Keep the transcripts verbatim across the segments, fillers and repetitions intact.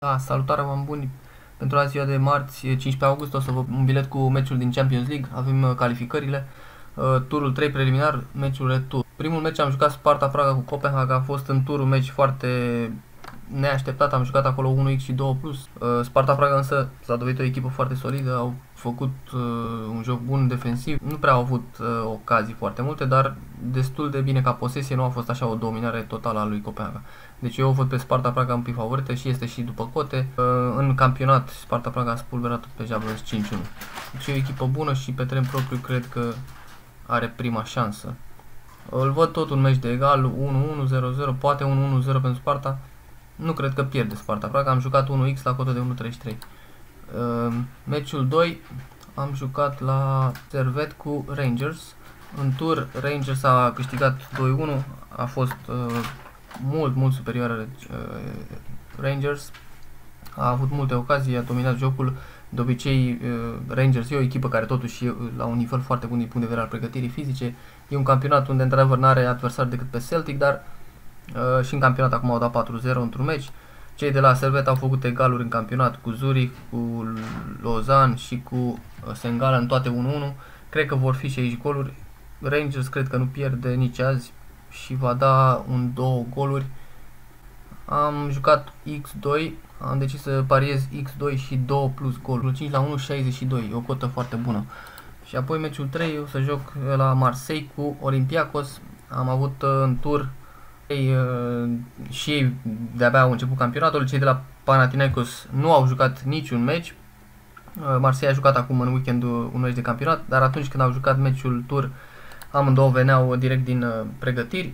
Da, salutare, oameni buni! Pentru azi, ziua de marți, cincisprezece august, o să vă un bilet cu meciul din Champions League. Avem uh, calificările, uh, turul trei preliminar, meciul retur. Primul meci am jucat Sparta Praga cu Copenhaga, a fost în tur un meci foarte neașteptat, am jucat acolo unu x și doi plus. Uh, Sparta Praga însă s-a dovedit o echipă foarte solidă, au făcut uh, un joc bun defensiv, nu prea au avut uh, ocazii foarte multe, dar destul de bine ca posesie, nu a fost așa o dominare totală a lui Copenhaga. Deci eu o văd pe Sparta Praga un pic favorită și este și după cote. Uh, în campionat Sparta Praga a spulberat pe Jablonec cinci unu. Deci e o echipă bună și pe teren propriu cred că are prima șansă. Îl văd tot un meci de egal, unu unu, zero zero, poate unu unu zero pentru Sparta. Nu cred că pierde Sparta Praga, am jucat unu x la cotă de unu treizeci și trei. Uh, meciul doi am jucat la Servet cu Rangers. În tur Rangers a câștigat doi unu, a fost uh, mult, mult superioară uh, Rangers. A avut multe ocazii, a dominat jocul. De obicei uh, Rangers e o echipă care totuși e la un nivel foarte bun din punct de vedere al pregătirii fizice. E un campionat unde într-adevăr n-are adversar decât pe Celtic, dar uh, și în campionat acum au dat patru zero într-un meci. Cei de la Servet au făcut egaluri în campionat cu Zurich, cu Lausanne și cu Sengala, în toate unu unu. Cred că vor fi și aici goluri. Rangers cred că nu pierde nici azi și va da un două goluri. Am jucat x doi, am decis să pariez x doi și doi plus goluri. cinci la unu, șaizeci și doi, e o cotă foarte bună. Și apoi meciul trei o să joc la Marseille cu Olympiacos. Am avut în tur ei, și ei de-abia au început campionatul. Cei de la Panathinaikos nu au jucat niciun meci. Marseille a jucat acum în weekendul un meci de campionat, dar atunci când au jucat meciul tur, amândouă veneau direct din pregătiri.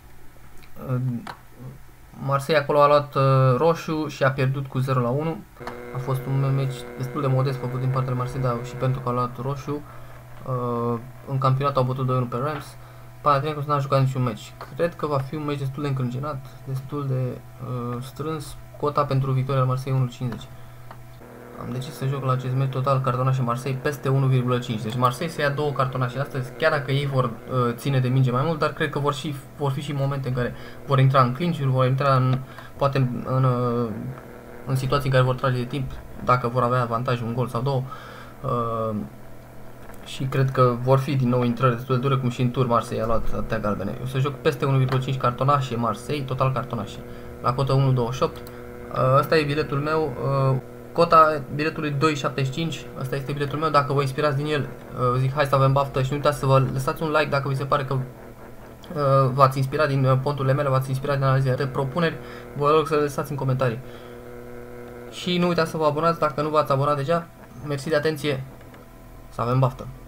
Marseille acolo a luat roșu și a pierdut cu zero la unu. A fost un meci destul de modest făcut din partea lui Marseille, dar și pentru că a luat roșu. În campionat au bătut doi unu pe Rams. Panathinaikos n-a jucat niciun meci. Cred că va fi un meci destul de încrâncenat, destul de uh, strâns. Cota pentru victoria la Marseille unu cincizeci. Am decis să joc la acest meci total cartonașe Marseille peste unu virgulă cinci. Deci Marseille să ia două cartonașe astăzi, chiar dacă ei vor uh, ține de minge mai mult, dar cred că vor, și, vor fi și momente în care vor intra în clinch-uri, vor intra în, poate în, în, uh, în situații în care vor trage de timp, dacă vor avea avantaj un gol sau două. Uh, Și cred că vor fi din nou intrări destul de dure, cum și în tur Marseille a luat atâtea galbene. Eu să joc peste unu virgulă cinci cartonașe Marseille, total cartonașe, la cotă unu virgulă douăzeci și opt. Asta e biletul meu. Cota biletului doi virgulă șaptezeci și cinci. Asta este biletul meu. Dacă vă inspirați din el, zic hai să avem baftă și nu uitați să vă lăsați un like dacă vi se pare că v-ați inspirat din ponturile mele, v-ați inspirat din analizele de propuneri. Vă rog să le lăsați în comentarii. Și nu uitați să vă abonați dacă nu v-ați abonat deja. Mersi de atenție. Să avem baftă!